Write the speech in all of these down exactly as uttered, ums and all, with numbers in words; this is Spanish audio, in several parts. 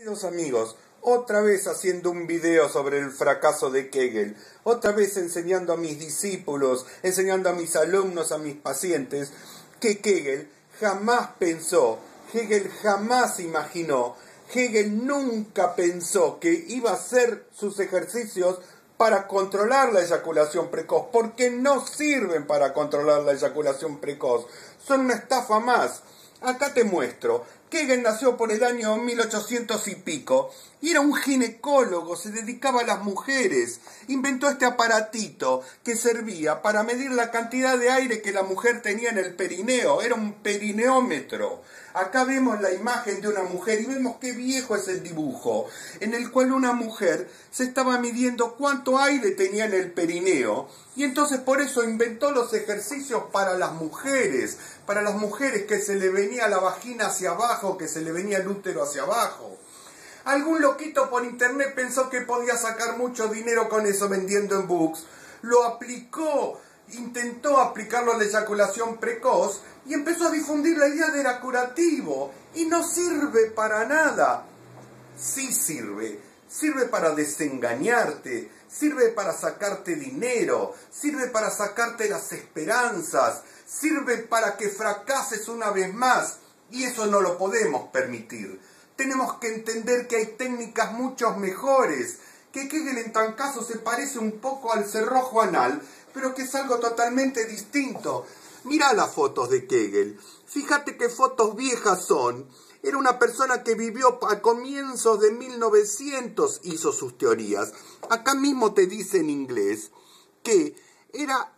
Queridos amigos, otra vez haciendo un video sobre el fracaso de Kegel, otra vez enseñando a mis discípulos, enseñando a mis alumnos, a mis pacientes, que Kegel jamás pensó, Hegel jamás imaginó, Hegel nunca pensó que iba a hacer sus ejercicios para controlar la eyaculación precoz, porque no sirven para controlar la eyaculación precoz, son una estafa más. Acá te muestro. Kegel nació por el año mil ochocientos y pico y era un ginecólogo, se dedicaba a las mujeres. Inventó este aparatito que servía para medir la cantidad de aire que la mujer tenía en el perineo. Era un perineómetro. Acá vemos la imagen de una mujer y vemos qué viejo es el dibujo, en el cual una mujer se estaba midiendo cuánto aire tenía en el perineo. Y entonces por eso inventó los ejercicios para las mujeres, para las mujeres que se le venía la vagina hacia abajo, que se le venía el útero hacia abajo. Algún loquito por internet pensó que podía sacar mucho dinero con eso vendiendo en books, lo aplicó, intentó aplicarlo a la eyaculación precoz y empezó a difundir la idea de era curativo y no sirve para nada. Sí sirve, sirve para desengañarte, sirve para sacarte dinero, sirve para sacarte las esperanzas, sirve para que fracases una vez más y eso no lo podemos permitir. Tenemos que entender que hay técnicas mucho mejores, que Kegel en tal caso se parece un poco al cerrojo anal, pero que es algo totalmente distinto. Mirá las fotos de Kegel, fíjate qué fotos viejas son. Era una persona que vivió a comienzos de mil novecientos, hizo sus teorías. Acá mismo te dice en inglés que era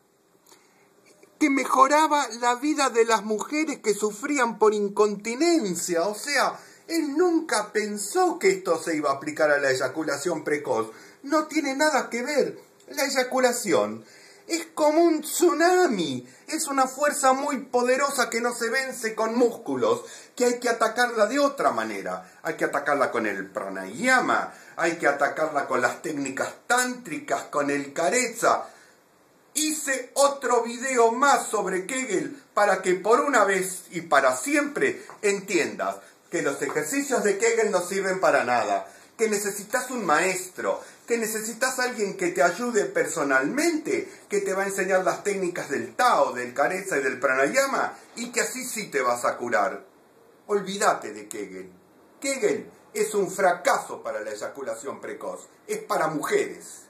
que mejoraba la vida de las mujeres que sufrían por incontinencia. O sea, él nunca pensó que esto se iba a aplicar a la eyaculación precoz. No tiene nada que ver. La eyaculación es como un tsunami, es una fuerza muy poderosa que no se vence con músculos, que hay que atacarla de otra manera. Hay que atacarla con el pranayama, hay que atacarla con las técnicas tántricas, con el careza. Hice otro video más sobre Kegel para que por una vez y para siempre entiendas que los ejercicios de Kegel no sirven para nada, que necesitas un maestro, que necesitas alguien que te ayude personalmente, que te va a enseñar las técnicas del Tao, del Careza y del Pranayama, y que así sí te vas a curar. Olvídate de Kegel. Kegel es un fracaso para la eyaculación precoz, es para mujeres.